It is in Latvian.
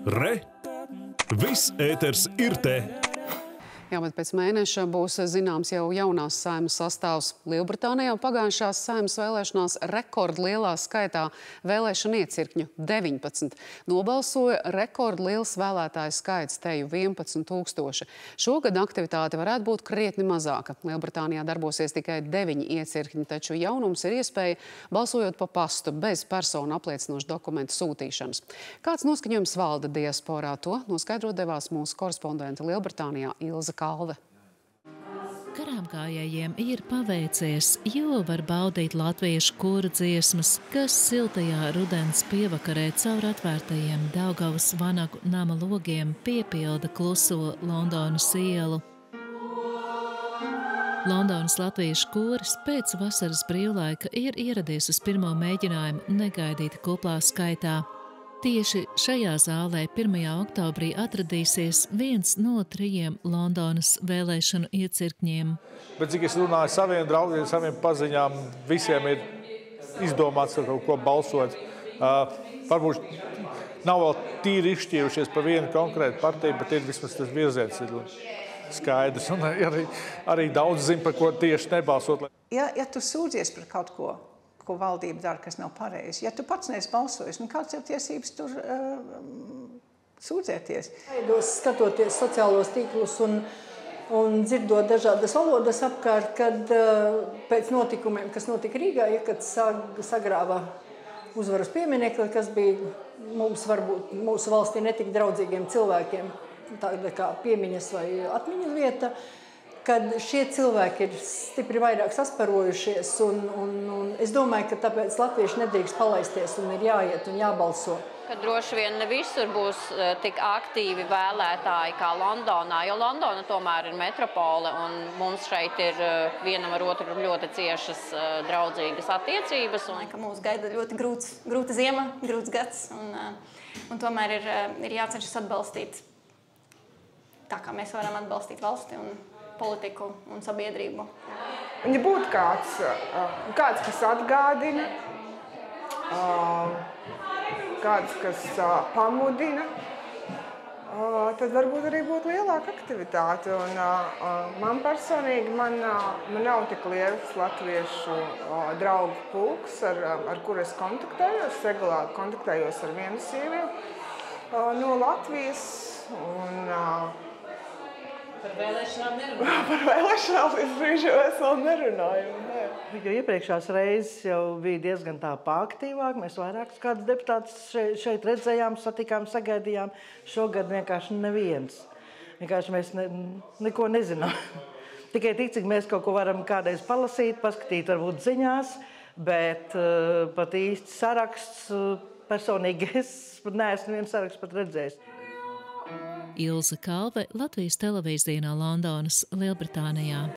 Re! Viss ēters ir te! Jā, bet pēc mēneša būs zināms jau jaunās Saeimas sastāvs. Lielbritānijā pagājušās Saeimas vēlēšanās rekordlielā skaitā vēlēšanu iecirkņu 19. Nobalsoja rekordliels vēlētāju skaits, teju 11 000. Šogad aktivitāte varētu būt krietni mazāka. Lielbritānijā darbosies tikai 9 iecirkņi, taču jaunums ir iespēja balsojot pa pastu bez personu apliecinošu dokumentu sūtīšanas. Kāds noskaņojums valda diasporā, to noskaidrot devās mūsu korespondente Lielbritānijā Ilze Kalve. Garāmgājējiem ir paveicies, jo var baudīt latviešu kora dziesmas, kas siltajā rudens pievakarē caur atvērtajiem Daugavas vanagu nama logiem piepilda kluso Londonas ielu. Londonas latviešu koris pēc vasaras brīvlaika ir ieradies uz pirmo mēģinājumu negaidīti kuplā skaitā. Tieši šajā zālē 1. oktobrī atradīsies viens no 3 Londonas vēlēšanu iecirkņiem. Bet cik es runāju saviem draugiem, saviem paziņām, visiem ir izdomāts ar kaut ko balsot. Varbūt nav vēl tīri izšķīrušies par vienu konkrētu partiju, bet ir vismaz tas virziens ir skaidrs. Un arī daudz zina, par ko tieši nebalsot. Ja tu sūdzies par kaut ko valdība dara, kas nav pareizi. Ja tu pats neesi balsojis, kāds ir tiesības tur sūdzēties? Skatoties sociālos tīklus un dzirdot dažādas valodas apkārt, kad pēc notikumiem, kas notika Rīgā, kad sagrāva uzvaras pieminekli, kas bija mūsu valstī netik draudzīgiem cilvēkiem, tāda kā piemiņas vai atmiņas vieta, kad šie cilvēki ir stipri vairāk sasparojušies, un es domāju, ka tāpēc latvieši nedrīkst palaisties un ir jāiet un jābalso. Ka droši vien ne visur būs tik aktīvi vēlētāji kā Londonā, jo Londona tomēr ir metropole, un mums šeit ir vienam ar otru ļoti ciešas draudzīgas attiecības. Ka mūs gaida ļoti grūta ziema, grūts gads, un tomēr ir jācenšas atbalstīt tā, kā mēs varam atbalstīt valsti un politiku un sabiedrību. Un ja būtu kāds, kas atgādina, kāds, kas pamudina, tad varbūt arī būtu lielāka aktivitāte. Un man personīgi man nav tik liels latviešu draugu pulks, ar kur es kontaktējos. Regulāri kontaktējos ar vienu sievieti no Latvijas. Par vēlēšanām nerunājam. Par vēlēšanām līdz brīžam es vēl nerunāju. Jo iepriekšās reizes jau bija diezgan tā paaktīvāk. Mēs vairākus kādus deputātus šeit redzējām, satikām, sagaidījām. Šogad vienkārši neviens. Vienkārši mēs neko nezinām. Tikai tik, cik mēs kaut ko varam kādreiz palasīt, paskatīt varbūt ziņās, bet pat īsti saraksts personīgi es neesmu viens saraksts pat redzējis. Ilze Kalve, Latvijas televīzijā no Londonas, Lielbritānijā.